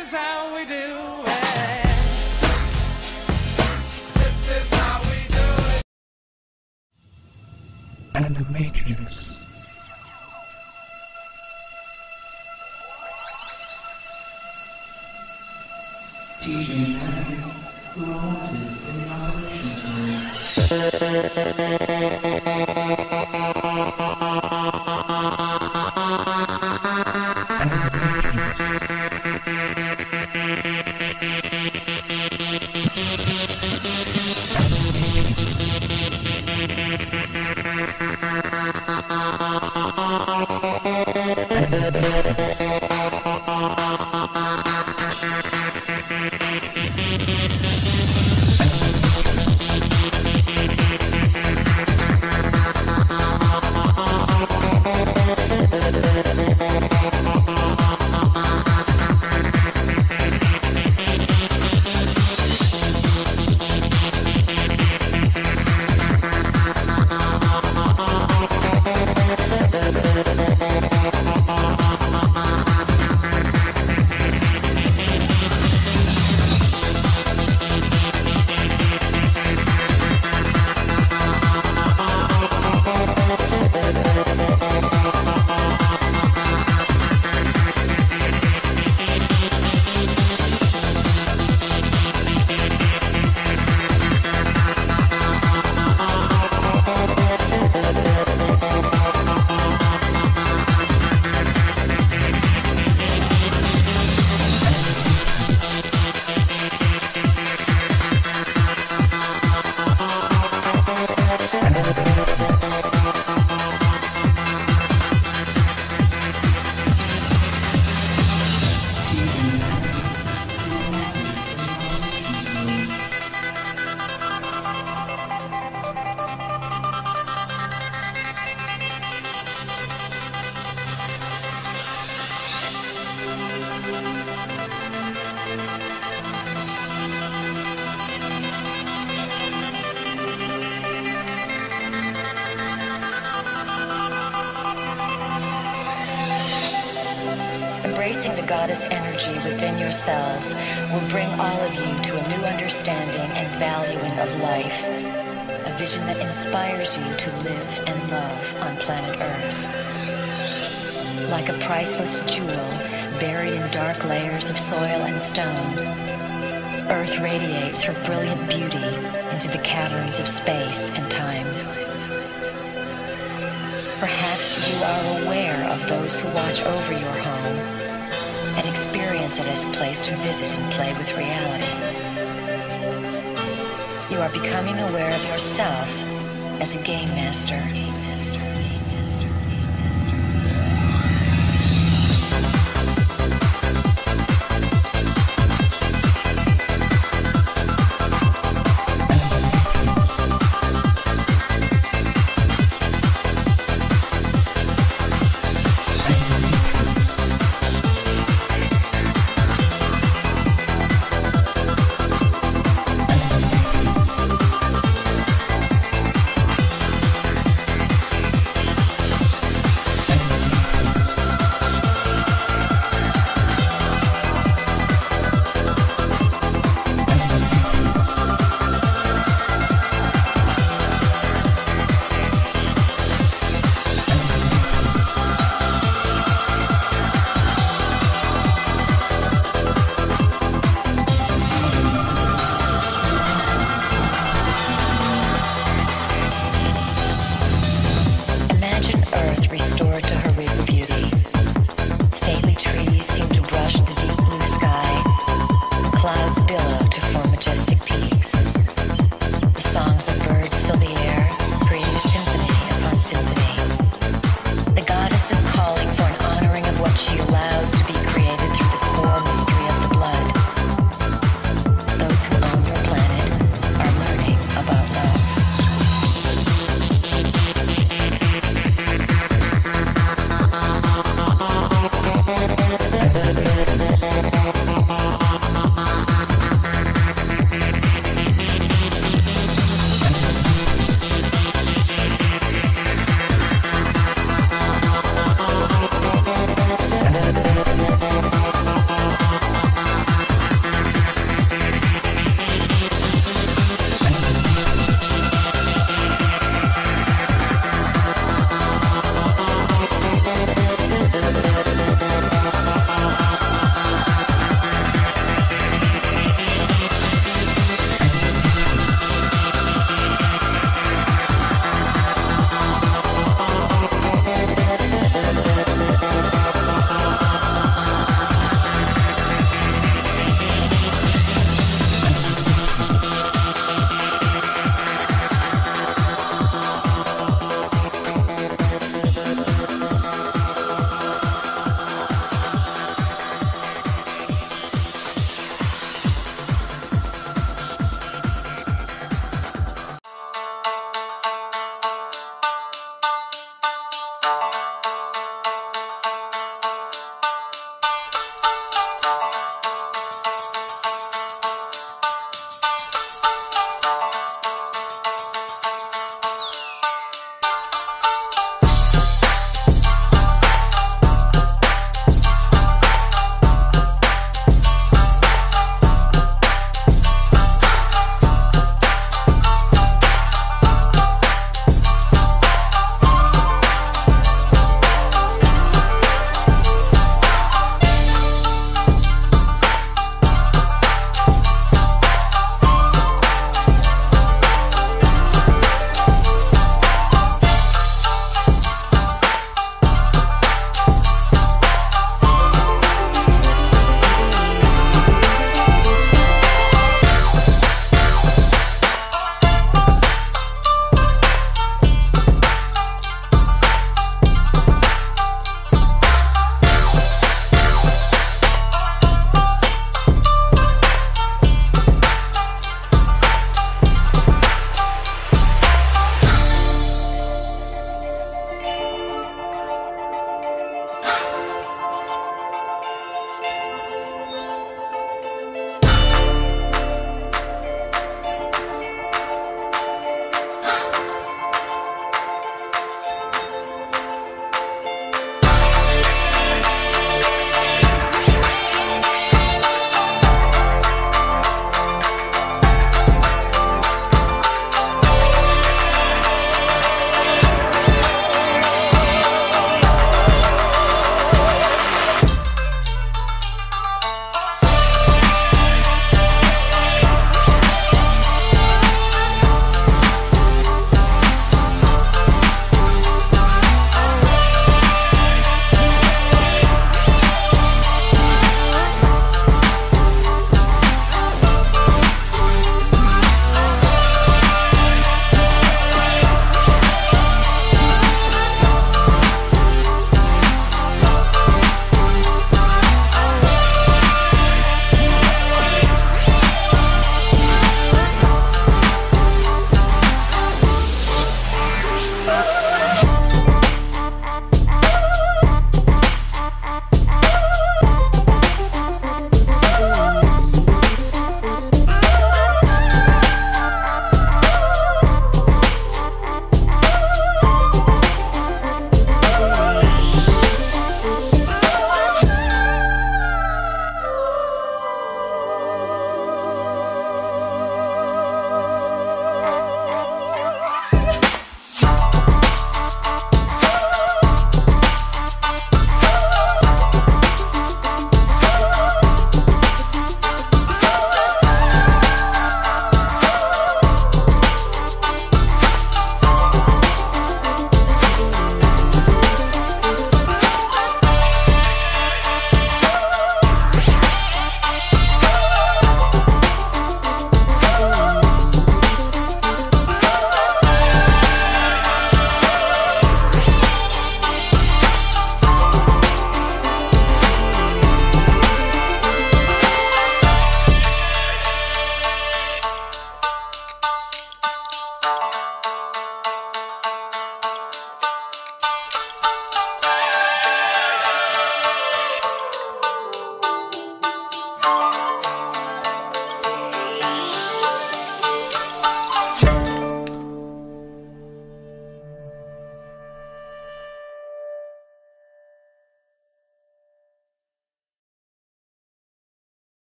is how we do it. This is how we do it. Animatrix. DJ Larry, wanted in Embracing the goddess energy within yourselves will bring all of you to a new understanding and valuing of life, a vision that inspires you to live and love on planet Earth. Like a priceless jewel buried in dark layers of soil and stone, Earth radiates her brilliant beauty into the caverns of space and time. Perhaps you are aware of those who watch over your home and experience it as a place to visit and play with reality. You are becoming aware of yourself as a game master.